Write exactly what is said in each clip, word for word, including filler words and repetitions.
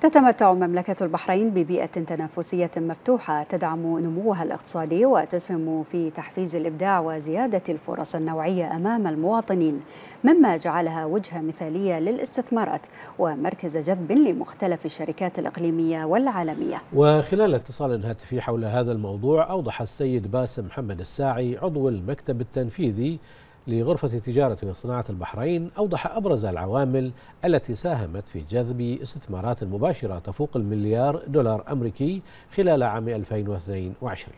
تتمتع مملكة البحرين ببيئة تنافسية مفتوحة تدعم نموها الاقتصادي وتسهم في تحفيز الإبداع وزيادة الفرص النوعية أمام المواطنين، مما جعلها وجهة مثالية للاستثمارات ومركز جذب لمختلف الشركات الإقليمية والعالمية. وخلال اتصال هاتفي حول هذا الموضوع، أوضح السيد باسم محمد الساعي عضو المكتب التنفيذي لغرفة تجارة وصناعة البحرين، أوضح أبرز العوامل التي ساهمت في جذب استثمارات مباشرة تفوق المليار دولار أمريكي خلال عام ألفين واثنين وعشرين.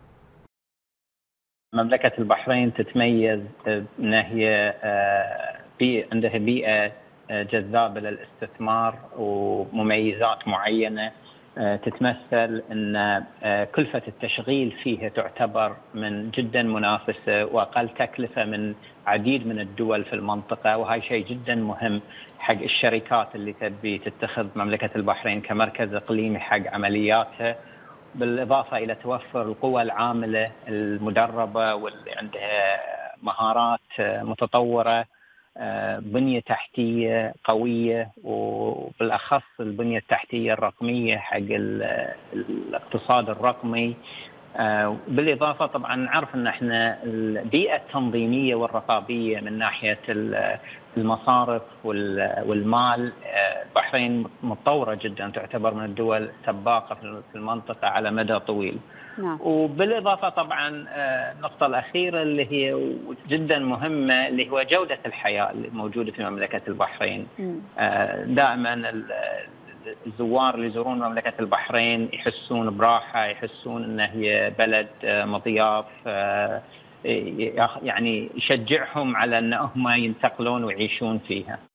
مملكة البحرين تتميز بأنها هي عندها بيئة جذابة للاستثمار ومميزات معينة تتمثل أن كلفة التشغيل فيها تعتبر من جدا منافسة وأقل تكلفة من عديد من الدول في المنطقة، وهذا شيء جدا مهم حق الشركات اللي تبي تتخذ مملكة البحرين كمركز إقليمي حق عملياتها، بالإضافة إلى توفر القوى العاملة المدربة واللي عندها مهارات متطورة، بنية تحتية قوية، وبالأخص البنية التحتية الرقمية حق الاقتصاد الرقمي. بالإضافة طبعا نعرف أن احنا البيئة التنظيمية والرقابية من ناحية المصارف والمال، البحرين متطورة جدا، تعتبر من الدول السباقة في المنطقة على مدى طويل. نعم. وبالإضافة طبعا النقطة الأخيرة اللي هي جدا مهمة اللي هو جودة الحياة اللي موجودة في مملكة البحرين. دائما الزوار اللي يزورون مملكة البحرين يحسون براحة، يحسون أن هي بلد مضياف، يعني يشجعهم على أن هم ينتقلون ويعيشون فيها.